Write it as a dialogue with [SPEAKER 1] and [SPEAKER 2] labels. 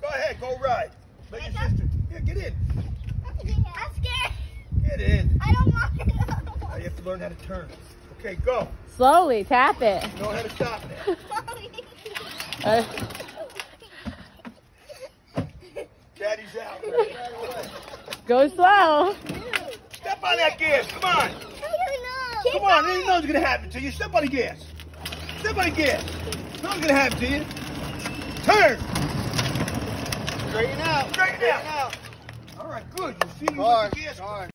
[SPEAKER 1] Go ahead, go ride. Let your sister. Yeah, get in.
[SPEAKER 2] I'm scared.
[SPEAKER 1] Get in.
[SPEAKER 2] I don't want to.
[SPEAKER 1] Now you have to learn how to turn. Okay, go.
[SPEAKER 3] Slowly, tap it.
[SPEAKER 1] Know how to stop it. Daddy's out.
[SPEAKER 3] Go slow.
[SPEAKER 1] Step on that gas. Come on. Come on. Ain't nothing's going to happen to you. Step on the gas. Step on the gas. Nothing's going to happen to you. Turn.
[SPEAKER 4] Straighten out.
[SPEAKER 1] Straighten out. All right, good. You see, you
[SPEAKER 4] Car,
[SPEAKER 1] with the gas.
[SPEAKER 4] car.